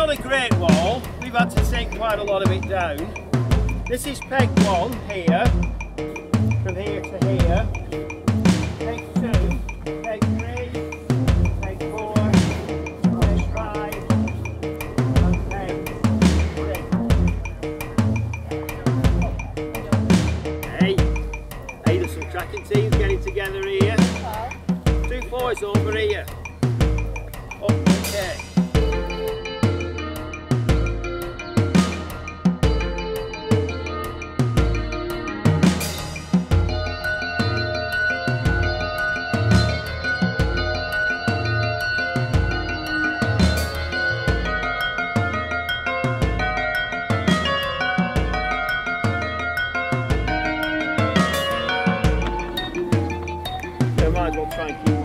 not a great wall. We've had to take quite a lot of it down. This is peg 1 here, from here to here. Peg 2, peg 3, peg 4, peg 5, and peg 6. Hey, there's some tracking teams getting together here. 2 4s over here. Okay. I might as well try and keep